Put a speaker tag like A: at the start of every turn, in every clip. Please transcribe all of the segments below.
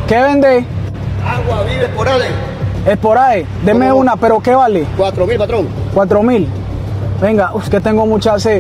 A: ¿Qué vende?
B: Agua vive Esporade.
A: Esporade. Deme una, pero ¿qué vale?
B: 4.000, patrón.
A: 4.000. Venga, que tengo mucha sed.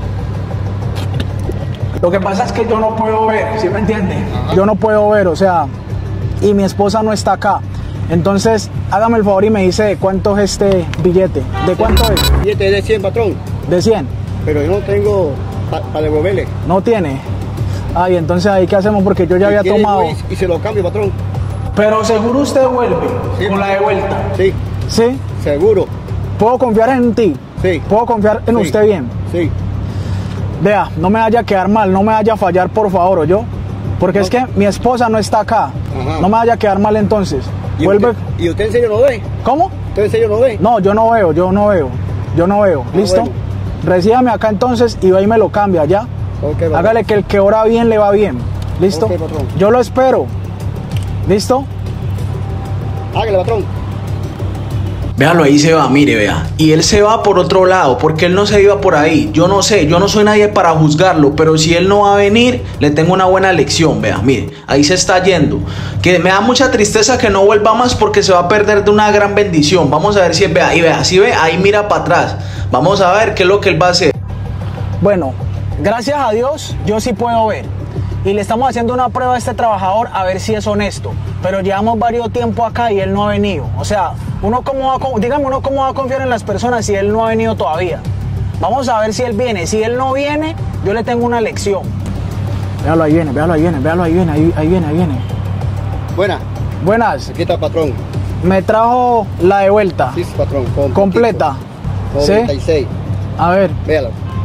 A: Lo que pasa es que yo no puedo ver, ¿sí me entiende? Ajá. Yo no puedo ver, o sea, y mi esposa no está acá. Entonces, hágame el favor y me dice de cuánto es este billete. ¿De cuánto es?
B: Billete de 100, patrón.
A: ¿De 100?
B: Pero yo no tengo para devolverle.
A: ¿No tiene? Ay, entonces ahí qué hacemos porque yo ya había tomado.
B: Y se lo cambio, patrón.
A: Pero seguro usted vuelve, sí, con la de vuelta.
B: Sí.
A: ¿Sí?
B: Seguro.
A: ¿Puedo confiar en ti?
B: Sí.
A: ¿Puedo confiar en usted bien?
B: Sí.
A: Vea, no me vaya a quedar mal, no me vaya a fallar, por favor, ¿oyó? Porque no. Es que mi esposa no está acá. Ajá. No me vaya a quedar mal entonces.
B: ¿Y
A: vuelve.
B: ¿Y usted en serio no ve?
A: ¿Cómo?
B: ¿Usted en serio no ve?
A: No, yo no veo. ¿Listo? Bueno. Recíbame acá entonces y ahí me lo cambia, ¿ya?
B: Okay,
A: hágale que el que ora bien le va bien. ¿Listo?
B: Okay, patrón.
A: Yo lo espero. ¿Listo?
B: Hágale, patrón.
C: Véalo, ahí se va, mire, vea. Y él se va por otro lado, porque él no se iba por ahí. Yo no sé, yo no soy nadie para juzgarlo, pero si él no va a venir, le tengo una buena lección, vea, mire. Ahí se está yendo. Que me da mucha tristeza que no vuelva más porque se va a perder de una gran bendición. Vamos a ver si él vea, y vea, si ve, ahí mira para atrás. Vamos a ver qué es lo que él va a hacer.
A: Bueno, gracias a Dios, yo sí puedo ver. Y le estamos haciendo una prueba a este trabajador a ver si es honesto. Pero llevamos varios tiempo acá y él no ha venido. O sea, uno cómo va a confiar en las personas si él no ha venido todavía. Vamos a ver si él viene. Si él no viene, yo le tengo una lección. Véalo, ahí viene, ahí viene.
B: Buenas. Aquí está, patrón.
A: Me trajo la de vuelta.
B: Sí, patrón.
A: Completa.
B: 96.
A: ¿Sí? A ver.
B: Véalo.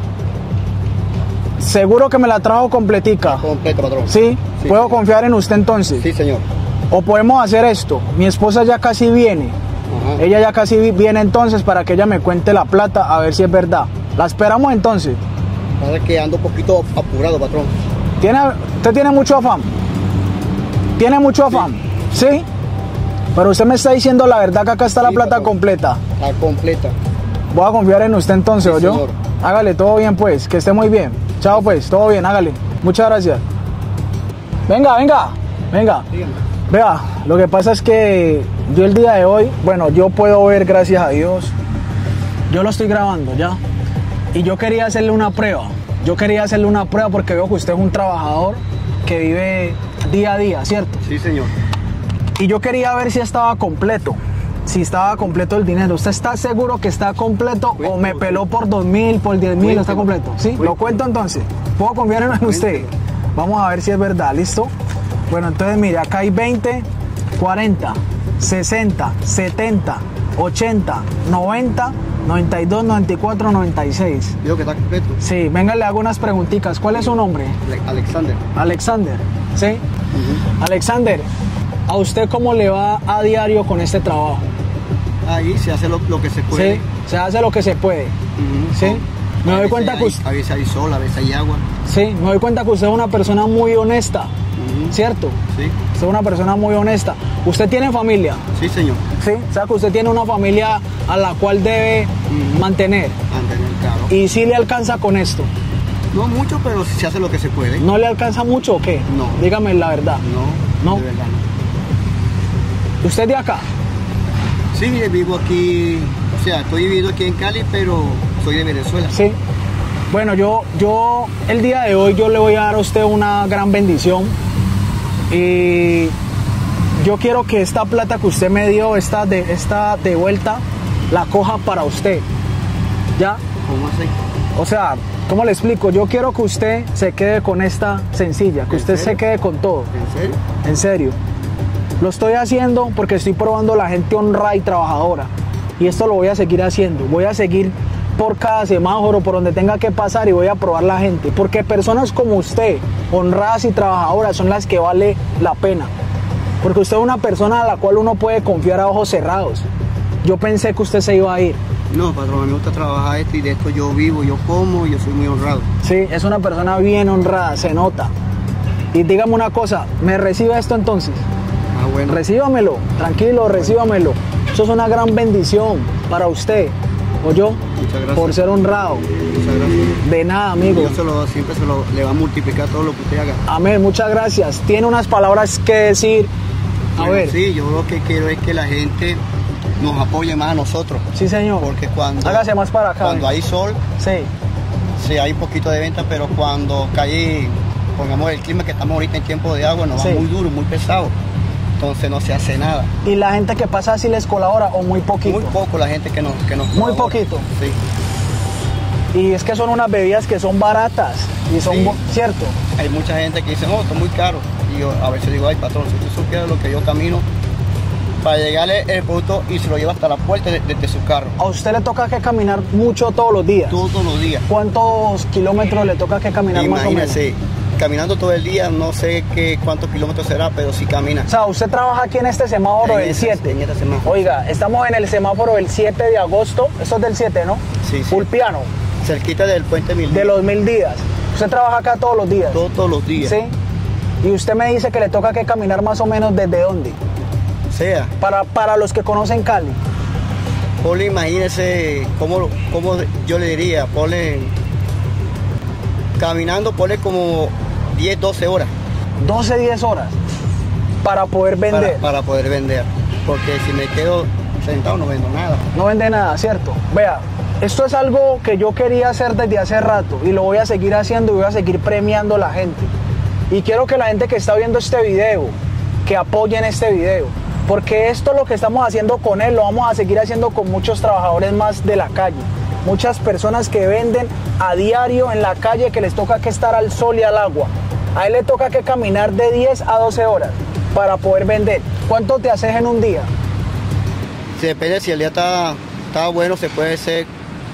A: Seguro que me la trajo completica.
B: Completa, patrón.
A: ¿Sí?
B: Sí.
A: ¿Puedo confiar en usted entonces?
B: Sí, señor.
A: O podemos hacer esto. Mi esposa ya casi viene. Ajá. Ella ya casi viene entonces para que ella me cuente la plata a ver si es verdad. ¿La esperamos entonces?
B: Pasa que ando un poquito apurado, patrón.
A: ¿Usted tiene mucho afán? ¿Tiene mucho afán? ¿Sí? Pero usted me está diciendo la verdad que acá está la plata, patrón, completa.
B: Está completa.
A: Voy a confiar en usted entonces, ¿o yo? Hágale, todo bien pues, que esté muy bien. Chao pues, todo bien, hágale. Muchas gracias. Venga.
B: Dígame.
A: Vea, lo que pasa es que yo el día de hoy, bueno, yo puedo ver, gracias a Dios. Yo lo estoy grabando ya. Y yo quería hacerle una prueba. Porque veo que usted es un trabajador que vive día a día, ¿cierto?
B: Sí, señor.
A: Y yo quería ver si estaba completo. Si estaba completo el dinero. ¿Usted está seguro que está completo o me peló por 2.000, por 10.000? ¿Está completo? ¿Sí? ¿Lo cuento entonces? ¿Puedo confiar en usted? Vamos a ver si es verdad, ¿listo? Bueno, entonces mire, acá hay 20, 40, 60, 70, 80, 90, 92, 94, 96.
B: Digo que está completo.
A: Sí, venga, le hago unas preguntitas. ¿Cuál es su nombre? Alexander, ¿sí? Alexander, ¿a usted cómo le va a diario con este trabajo?
B: Ahí se hace lo que se puede.
A: Sí, se hace lo que se puede. ¿Sí? Me doy cuenta que usted...
B: A veces hay sol, a veces hay agua.
A: Sí, me doy cuenta que usted es una persona muy honesta. ¿Cierto?
B: Sí.
A: Usted es una persona muy honesta. ¿Usted tiene familia?
B: Sí, señor.
A: Sí, o sea que usted tiene una familia a la cual debe mantener.
B: Claro.
A: ¿Y si le alcanza con esto?
B: No mucho, pero se hace lo que se puede.
A: ¿No le alcanza mucho o qué?
B: No.
A: Dígame la verdad.
B: No. De verdad no.
A: ¿Usted es de acá?
B: Sí, vivo aquí, o sea, estoy viviendo aquí en Cali, pero soy de Venezuela.
A: Sí. Bueno, yo el día de hoy yo le voy a dar a usted una gran bendición. Y yo quiero que esta plata que usted me dio, esta de vuelta, la coja para usted. ¿Ya?
B: ¿Cómo así?
A: O sea, ¿cómo le explico? Yo quiero que usted se quede con esta sencilla, que usted se quede con todo.
B: ¿En serio?
A: En serio. Lo estoy haciendo porque estoy probando a la gente honrada y trabajadora. Y esto lo voy a seguir haciendo. Voy a seguir por cada semáforo, por donde tenga que pasar, y voy a probar la gente. Porque personas como usted, honradas y trabajadoras, son las que vale la pena. Porque usted es una persona a la cual uno puede confiar a ojos cerrados. Yo pensé que usted se iba a ir.
B: No, patrón, a mí me gusta trabajar esto y de esto yo vivo, yo como y yo soy muy honrado.
A: Sí, es una persona bien honrada, se nota. Y dígame una cosa, ¿me recibe esto entonces?
B: Ah, bueno.
A: Recíbamelo, tranquilo, recíbamelo. Eso es una gran bendición para usted. ¿Oyó?
B: Muchas gracias.
A: Por ser honrado.
B: Muchas gracias.
A: De nada, amigo.
B: Dios siempre le va a multiplicar todo lo que usted haga.
A: Amén, muchas gracias. ¿Tiene unas palabras que decir A ver.
B: Sí, yo lo que quiero es que la gente nos apoye más a nosotros.
A: Sí, señor.
B: Porque cuando...
A: Hágase más para acá.
B: Cuando hay sol,
A: sí.
B: Sí, hay un poquito de venta, pero cuando cae, pongamos el clima que estamos ahorita en tiempo de agua, nos va muy duro, muy pesado. Entonces no se hace nada.
A: ¿Y la gente que pasa así les colabora o muy poquito?
B: Muy poco la gente que nos
A: muy poquito.
B: Sí.
A: Y es que son unas bebidas que son baratas y son, ¿cierto?
B: Hay mucha gente que dice, no, esto es muy caro. Y yo a veces digo, ay, patrón, si usted supiera lo que yo camino para llegarle el producto y se lo lleva hasta la puerta de su carro.
A: ¿A usted le toca que caminar mucho todos los días?
B: Todos los días.
A: ¿Cuántos kilómetros le toca que caminar más o menos?
B: Imagínese, caminando todo el día, no sé cuántos kilómetros será, pero sí camina.
A: O sea, usted trabaja aquí en este semáforo del 7.
B: En este semáforo.
A: Oiga, estamos en el semáforo del 7 de agosto. Esto es del 7, ¿no?
B: Sí, sí.
A: Ulpiano.
B: Cerquita del puente Mil Días.
A: De los 1000 días. ¿Usted trabaja acá todos los días?
B: Todos los días.
A: Sí. Y usted me dice que le toca que caminar más o menos ¿desde dónde?
B: Sea.
A: Para los que conocen Cali.
B: Ponle, imagínese, ¿cómo yo le diría? Ponle, caminando, ponle como 10, 12 horas.
A: 12, 10 horas. Para poder vender.
B: Para poder vender. Porque si me quedo sentado no vendo nada.
A: No vende nada, ¿cierto? Vea, esto es algo que yo quería hacer desde hace rato y lo voy a seguir haciendo y voy a seguir premiando a la gente. Y quiero que la gente que está viendo este video, que apoyen este video. Porque esto lo que estamos haciendo con él, lo vamos a seguir haciendo con muchos trabajadores más de la calle. Muchas personas que venden a diario en la calle, que les toca que estar al sol y al agua. A él le toca que caminar de 10 a 12 horas para poder vender. ¿Cuánto te haces en un día?
B: Sí, depende, si el día está bueno, se puede hacer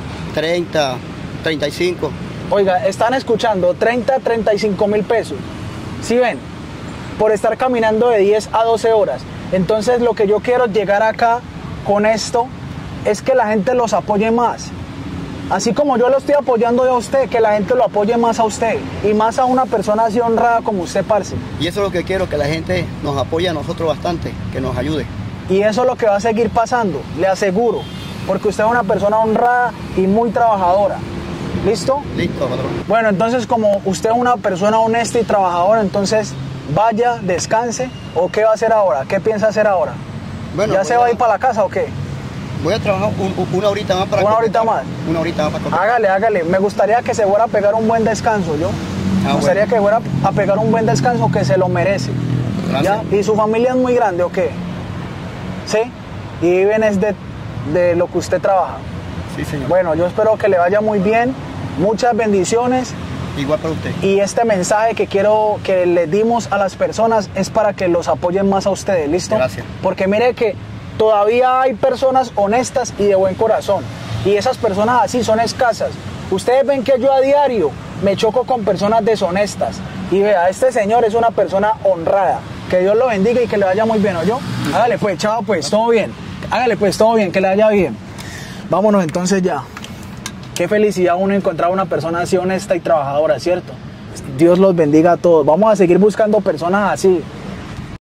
B: 30, 35.
A: Oiga, están escuchando, 30, 35 mil pesos. ¿Sí ven? Por estar caminando de 10 a 12 horas. Entonces lo que yo quiero llegar acá con esto es que la gente los apoye más. Así como yo lo estoy apoyando a usted, que la gente lo apoye más a usted. Y más a una persona así honrada como usted, parce.
B: Y eso es lo que quiero, que la gente nos apoye a nosotros bastante, que nos ayude.
A: Y eso es lo que va a seguir pasando, le aseguro. Porque usted es una persona honrada y muy trabajadora. ¿Listo?
B: Listo, patrón.
A: Bueno, entonces como usted es una persona honesta y trabajadora, entonces vaya, descanse. ¿O qué va a hacer ahora? ¿Qué piensa hacer ahora? Bueno, ¿ya se va a ir para la casa o qué?
B: Voy a trabajar una horita más para...
A: ¿Una horita más?
B: Una horita más para comer.
A: Hágale. Me gustaría que se fuera a pegar un buen descanso, ¿yo? Me gustaría que fuera a pegar un buen descanso, que se lo merece.
B: Gracias.
A: ¿Ya? ¿Y su familia es muy grande o qué? ¿Sí? Y viven es de lo que usted trabaja.
B: Sí, señor.
A: Bueno, yo espero que le vaya muy bien. Muchas bendiciones.
B: Igual para usted.
A: Y este mensaje que quiero que le dimos a las personas es para que los apoyen más a ustedes, ¿listo?
B: Gracias.
A: Porque mire que todavía hay personas honestas y de buen corazón. Y esas personas así son escasas. Ustedes ven que yo a diario me choco con personas deshonestas. Y vea, este señor es una persona honrada. Que Dios lo bendiga y que le vaya muy bien, ¿oyó? Hágale pues, chao pues, todo bien. Hágale pues, todo bien, que le vaya bien. Vámonos entonces ya. Qué felicidad uno encontrar una persona así honesta y trabajadora, ¿cierto? Dios los bendiga a todos. Vamos a seguir buscando personas así.